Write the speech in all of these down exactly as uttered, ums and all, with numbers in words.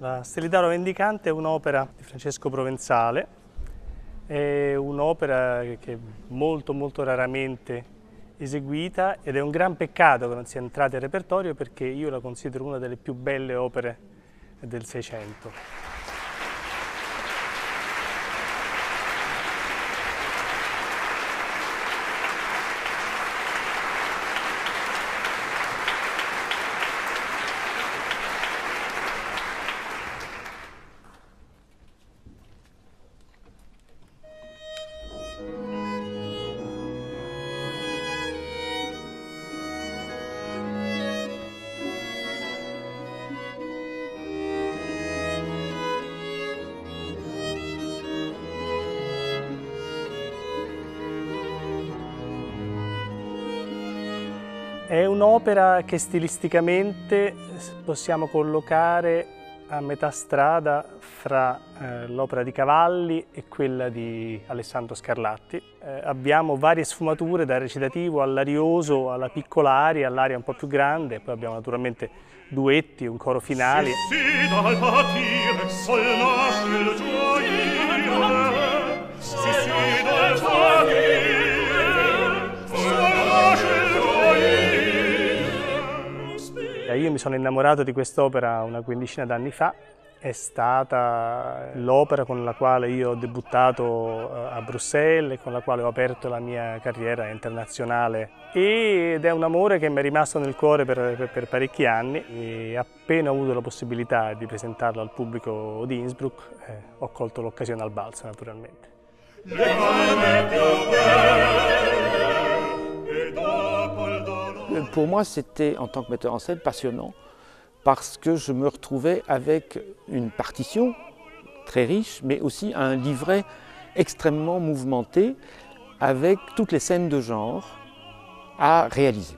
La Stelidaro Vendicante è un'opera di Francesco Provenzale, è un'opera che è molto molto raramente eseguita ed è un gran peccato che non sia entrata in repertorio perché io la considero una delle più belle opere del Seicento. È un'opera che stilisticamente possiamo collocare a metà strada fra eh, l'opera di Cavalli e quella di Alessandro Scarlatti. Eh, abbiamo varie sfumature dal recitativo all'arioso, alla piccola aria, all'aria un po' più grande, poi abbiamo naturalmente duetti, un coro finale. Sì, sì, dal patire sol nasce il gioire. Sì, sì, dal patire sol nasce il gioire. Io mi sono innamorato di quest'opera una quindicina d'anni fa, è stata l'opera con la quale io ho debuttato a Bruxelles e con la quale ho aperto la mia carriera internazionale ed è un amore che mi è rimasto nel cuore per, per, per parecchi anni e appena ho avuto la possibilità di presentarlo al pubblico di Innsbruck eh, ho colto l'occasione al balzo naturalmente. Pour moi, c'était, en tant que metteur en scène, passionnant parce que je me retrouvais avec une partition très riche, mais aussi un livret extrêmement mouvementé avec toutes les scènes de genre à réaliser.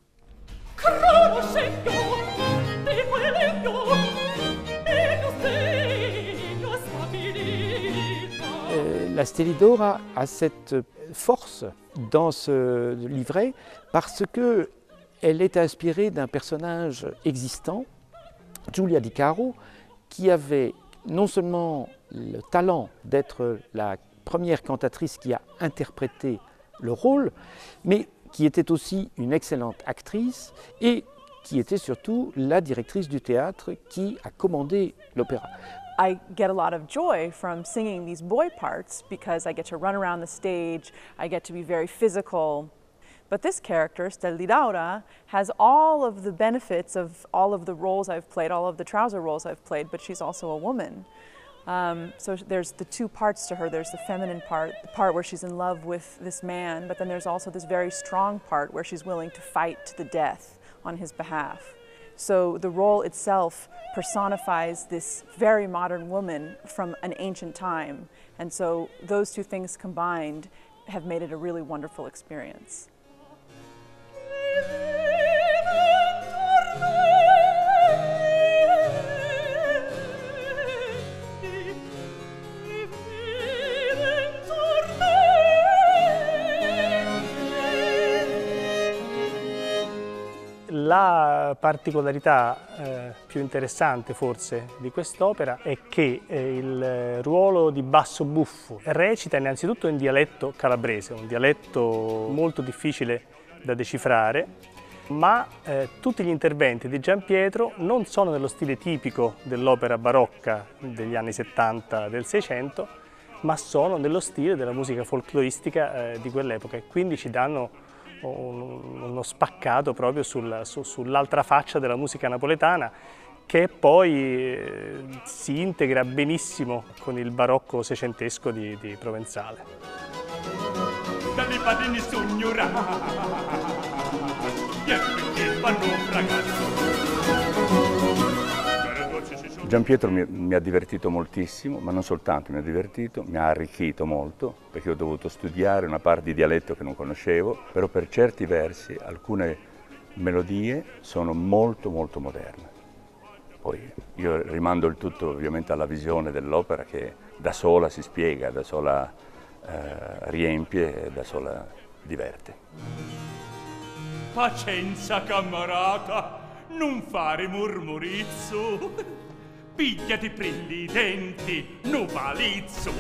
La Stelidora a cette force dans ce livret parce qu'elle est inspirée d'un personnage existant, Giulia Di Caro, qui avait non seulement le talent d'être la première cantatrice qui a interprété le rôle, mais qui était aussi une excellente actrice et qui était surtout la directrice du théâtre qui a commandé l'opéra. I get a lot of joy from singing these boy parts because I get to run around the stage, I get to be very physical. But this character, Stelidora, has all of the benefits of all of the roles I've played, all of the trouser roles I've played, but she's also a woman. Um, so there's the two parts to her. There's the feminine part, the part where she's in love with this man, but then there's also this very strong part where she's willing to fight to the death on his behalf. So the role itself personifies this very modern woman from an ancient time. And so those two things combined have made it a really wonderful experience. La particolarità eh, più interessante forse di quest'opera è che eh, il ruolo di basso buffo recita innanzitutto in dialetto calabrese, un dialetto molto difficile da decifrare, ma eh, tutti gli interventi di Giampietro non sono nello stile tipico dell'opera barocca degli anni settanta del Seicento, ma sono nello stile della musica folcloristica eh, di quell'epoca e quindi ci danno uno spaccato proprio sul, su, sull'altra faccia della musica napoletana che poi eh, si integra benissimo con il barocco seicentesco di, di Provenzale. Giampietro mi, mi ha divertito moltissimo, ma non soltanto mi ha divertito, mi ha arricchito molto, perché ho dovuto studiare una parte di dialetto che non conoscevo, però per certi versi alcune melodie sono molto molto moderne. Poi io rimando il tutto ovviamente alla visione dell'opera che da sola si spiega, da sola eh, riempie e da sola diverte. Pazienza camarata, non fare mormorizzo. pigliati prilli i denti, nu palizzo.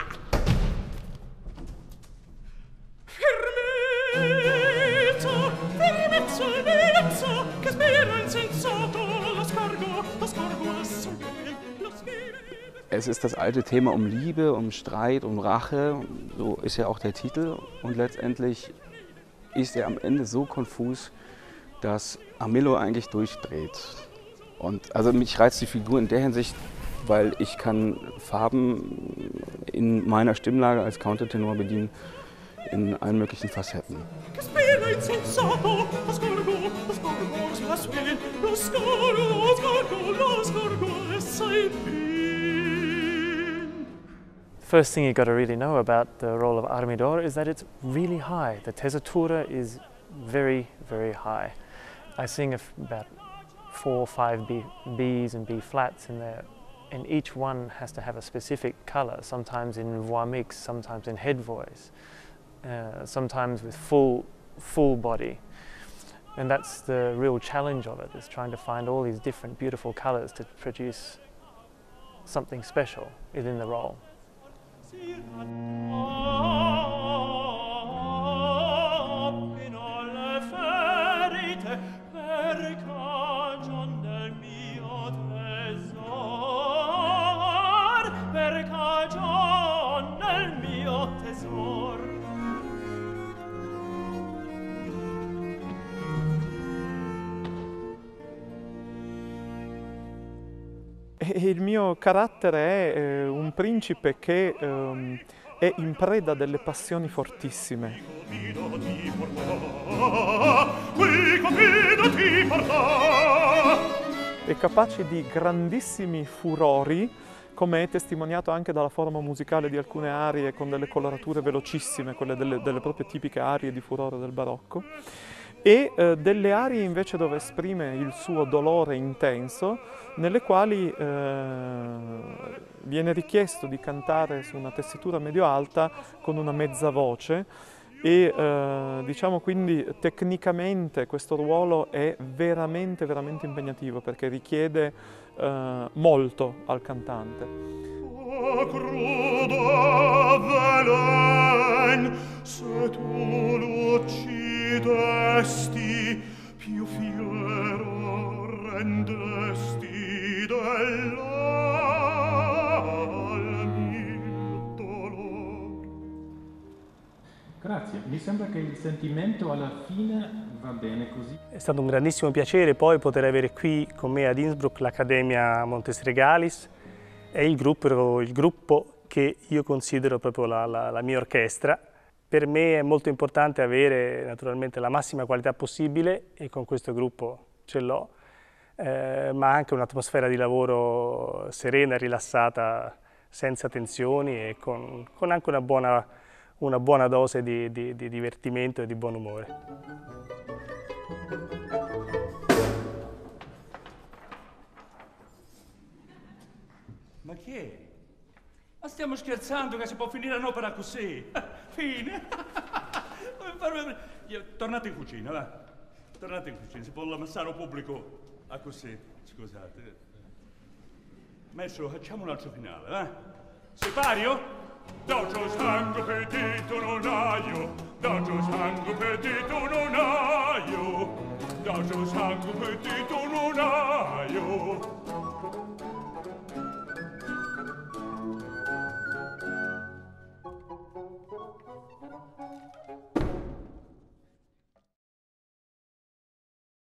Fermezza, fermezza, fermezza, che spira insensato, lo scargo, lo scargo assai, lo scargo. Es ist das alte Thema um Liebe, um Streit, um Rache, so ist ja auch der Titel. Und letztendlich ist er am Ende so konfus, dass Armillo eigentlich durchdreht. Und also mich reizt die Figur in der Hinsicht, weil ich kann Farben in meiner Stimmlage als Countertenor bedienen in allen möglichen Facetten. First thing you got to really know about the role of Armidor is that it's really high. The tessitura is very, very high. I sing a f about four or five B, Bs and B flats in there, and each one has to have a specific color, sometimes in voix mixte, sometimes in head voice, uh, sometimes with full, full body. And that's the real challenge of it, is trying to find all these different beautiful colors to produce something special within the role. Il mio carattere è eh, un principe che ehm, è in preda delle passioni fortissime. È capace di grandissimi furori, come è testimoniato anche dalla forma musicale di alcune arie con delle colorature velocissime, quelle delle, delle proprie tipiche arie di furore del barocco, e eh, delle arie invece dove esprime il suo dolore intenso, nelle quali eh, viene richiesto di cantare su una tessitura medio-alta con una mezza voce e eh, diciamo quindi tecnicamente questo ruolo è veramente veramente impegnativo perché richiede eh, molto al cantante. Oh, crudo velen, se tu lo uccidesti, più fiero rendesti dell'al mio dolor. Grazie, mi sembra che il sentimento alla fine va bene così. È stato un grandissimo piacere poi poter avere qui con me ad Innsbruck l'Accademia Montesregalis e il gruppo, il gruppo che io considero proprio la, la, la mia orchestra. Per me è molto importante avere naturalmente la massima qualità possibile e con questo gruppo ce l'ho, eh, ma anche un'atmosfera di lavoro serena, rilassata, senza tensioni e con, con anche una buona, una buona dose di, di, di divertimento e di buon umore. Ma chi è? Ma stiamo scherzando che si può finire un'opera così? Fine? Tornate in cucina, va? Tornate in cucina, si può ammassare un pubblico a così, scusate. Maestro, facciamo un altro finale, va? Sei pario? Docio sangue petito non aio, docio sangue petito non aio, docio sangue petito